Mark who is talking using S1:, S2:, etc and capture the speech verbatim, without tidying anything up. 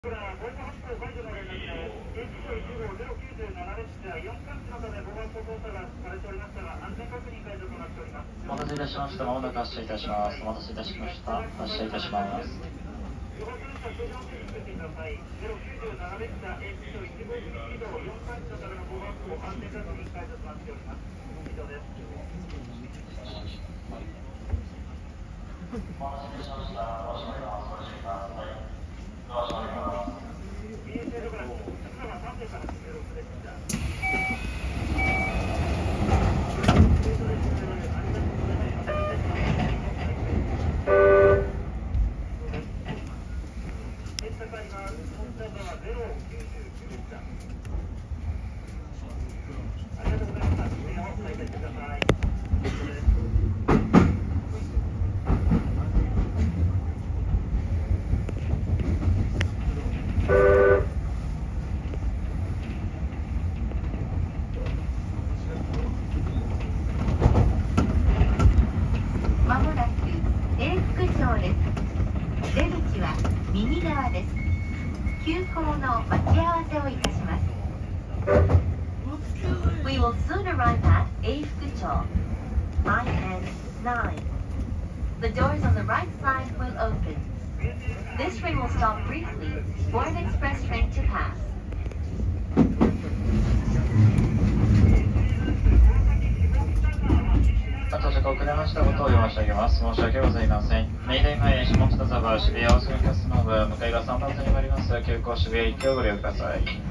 S1: お待たせいたしました。まもなく発車いたします。お待たせいたしました。発車いたします。
S2: We will soon arrive at 永福町 I N nine. The doors on the right side will open. This train will stop briefly for an express train to pass.
S1: 到着遅れましたことを申し上げます。申し訳ございません。メイデン前下北沢渋谷大隅キャストの向かいがさんばん線に参ります。急行渋谷行きをご利用ください。